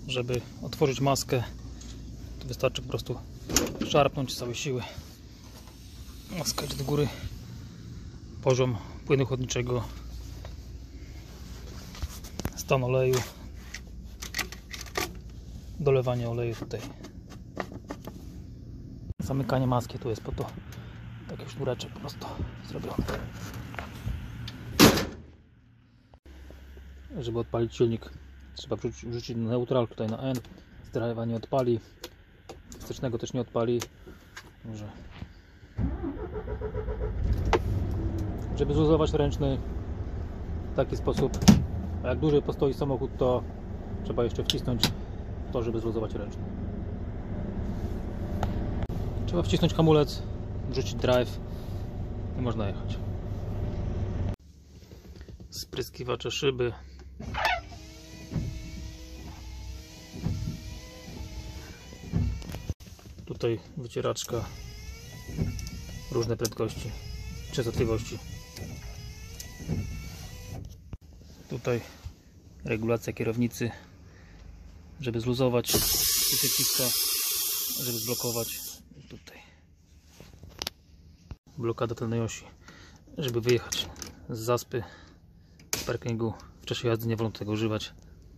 Żeby otworzyć maskę, to wystarczy po prostu szarpnąć z całej siły. Maska idzie do góry. Poziom płynu chłodniczego, stan oleju, dolewanie oleju tutaj. Zamykanie maski tu jest po to, taki sznureczek po prostu zrobiony. Żeby odpalić silnik, trzeba wrzucić neutral tutaj na N. Z drive'a nie odpali, wstecznego też nie odpali. Może. Żeby zluzować ręczny w taki sposób, a jak dłużej postoi samochód, to trzeba jeszcze wcisnąć to, żeby zluzować ręczny. Trzeba wcisnąć hamulec, wrzucić drive i można jechać. Spryskiwacze szyby. Tutaj wycieraczka, różne prędkości, częstotliwości. Tutaj regulacja kierownicy, żeby zluzować i przyciska, żeby zblokować. Tutaj blokada tylnej osi, żeby wyjechać z zaspy, z parkingu. W czasie jazdy nie wolno tego używać.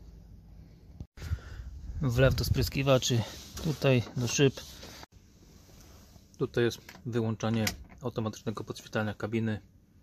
Wlew do spryskiwaczy, tutaj do szyb. Tutaj jest wyłączanie automatycznego podświetlania kabiny.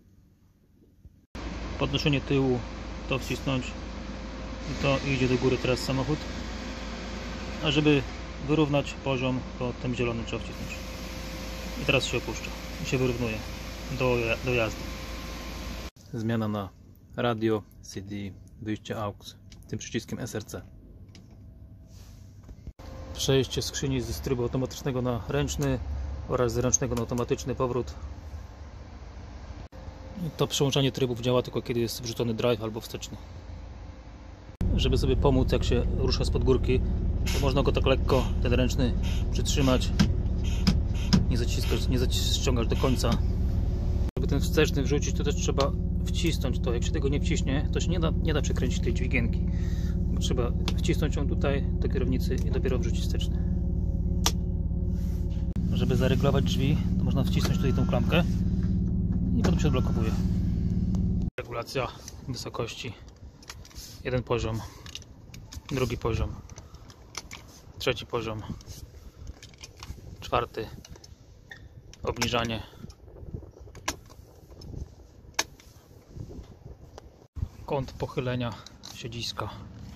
Podnoszenie tyłu, to wcisnąć i to idzie do góry teraz samochód. A żeby wyrównać poziom, to ten zielony trzeba wcisnąć. I teraz się opuszcza i się wyrównuje do jazdy. Zmiana na radio, CD, wyjście AUX tym przyciskiem SRC. Przejście skrzyni z trybu automatycznego na ręczny oraz z ręcznego na automatyczny powrót. I to przełączanie trybów działa tylko kiedy jest wrzucony drive albo wsteczny. Żeby sobie pomóc, jak się rusza spod górki, to można go tak lekko, ten ręczny, przytrzymać, nie zaciągać do końca. Żeby ten wsteczny wrzucić, to też trzeba wcisnąć to. Jak się tego nie wciśnie, to się nie da przekręcić tej dźwigienki. Trzeba wcisnąć ją tutaj do kierownicy i dopiero wrzucić wsteczny. Żeby zaregulować drzwi, to można wcisnąć tutaj tą klamkę i potem się odblokowuje. Regulacja wysokości. Jeden poziom, drugi poziom, trzeci poziom, czwarty, obniżanie, kąt pochylenia siedziska.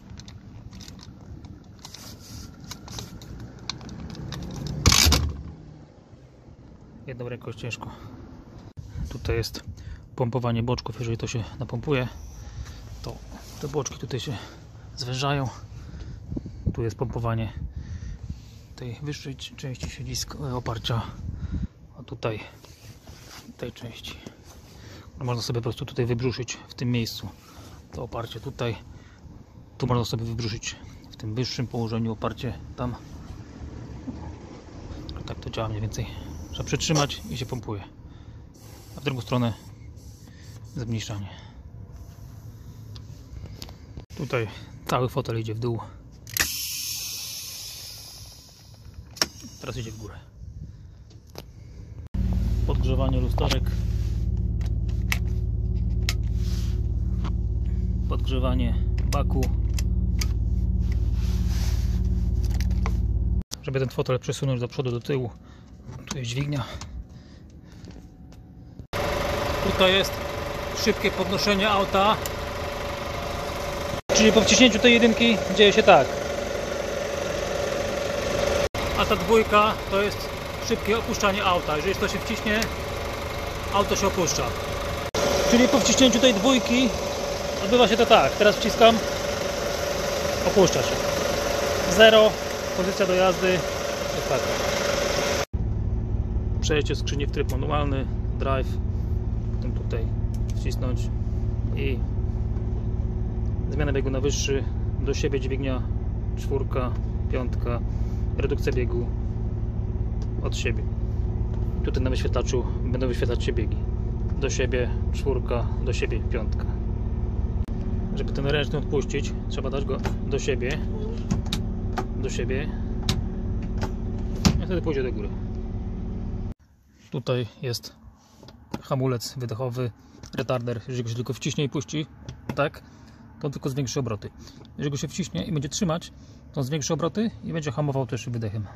Jedną ręką ciężko. Tutaj jest pompowanie boczków. Jeżeli to się napompuje, to te boczki tutaj się zwężają. Tu jest pompowanie tej wyższej części siedziska, oparcia, a tutaj tej części. Można sobie po prostu tutaj wybrzuszyć w tym miejscu to oparcie tutaj. Tu można sobie wybrzuszyć w tym wyższym położeniu oparcie tam. Tak to działa mniej więcej. Trzeba przytrzymać i się pompuje. A w drugą stronę zmniejszanie. Tutaj cały fotel idzie w dół. Teraz idzie w górę. Podgrzewanie lusterek. Podgrzewanie baku. Żeby ten fotel przesunąć do przodu, do tyłu. Tu jest dźwignia. Tutaj jest szybkie podnoszenie auta. Czyli po wciśnięciu tej jedynki dzieje się tak. A ta dwójka to jest szybkie opuszczanie auta. Jeżeli to się wciśnie, auto się opuszcza. Czyli po wciśnięciu tej dwójki odbywa się to tak. Teraz wciskam, opuszcza się. 0, pozycja do jazdy jest taka. Przejście skrzyni w tryb manualny, drive, potem tutaj wcisnąć i zmiana biegu na wyższy, do siebie dźwignia, 4, 5, redukcja biegu od siebie. Tutaj na wyświetlaczu będą wyświetlać się biegi. Do siebie 4, do siebie 5. Żeby ten ręczny odpuścić, trzeba dać go do siebie do siebie i wtedy pójdzie do góry. Tutaj jest hamulec wydechowy, retarder. Jeżeli go się tylko wciśnie i puści, tak, to on tylko zwiększy obroty. Jeżeli go się wciśnie i będzie trzymać, to on zwiększy obroty i będzie hamował też wydechem.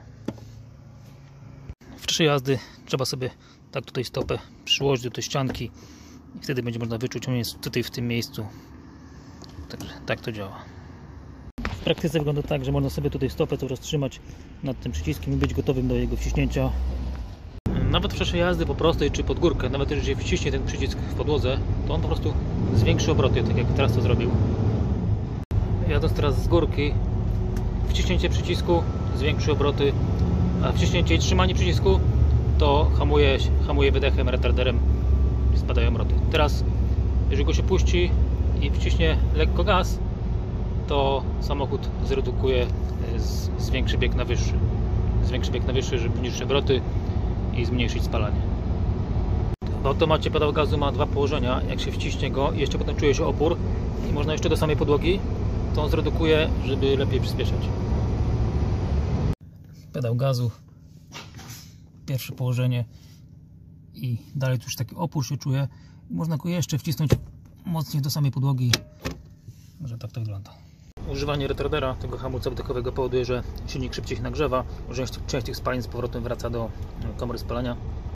W czasie jazdy trzeba sobie tak tutaj stopę przyłożyć do tej ścianki i wtedy będzie można wyczuć, on jest tutaj w tym miejscu. Także tak to działa. W praktyce wygląda tak, że można sobie tutaj stopę cały czas trzymać nad tym przyciskiem i być gotowym do jego wciśnięcia. Nawet w czasie jazdy po prostej czy pod górkę, nawet jeżeli wciśnie ten przycisk w podłodze, to on po prostu zwiększy obroty, tak jak teraz to zrobił. Jadąc teraz z górki, wciśnięcie przycisku zwiększy obroty, a wciśnięcie i trzymanie przycisku to hamuje wydechem, retarderem i spadają obroty. Teraz, jeżeli go się puści i wciśnie lekko gaz, to samochód zredukuje, zwiększy bieg na wyższy. Zwiększy bieg na wyższy, żeby niższe obroty i zmniejszyć spalanie. W automacie pedał gazu ma dwa położenia. Jak się wciśnie go i jeszcze potem czuje się opór i można jeszcze do samej podłogi, to on zredukuje, żeby lepiej przyspieszać. Pedał gazu, pierwsze położenie i dalej tu już taki opór się czuje. Można go jeszcze wcisnąć mocniej do samej podłogi. Może tak to wygląda. Używanie retardera, tego hamulca wydechowego, powoduje, że silnik szybciej się nagrzewa, część tych spalin z powrotem wraca do komory spalania.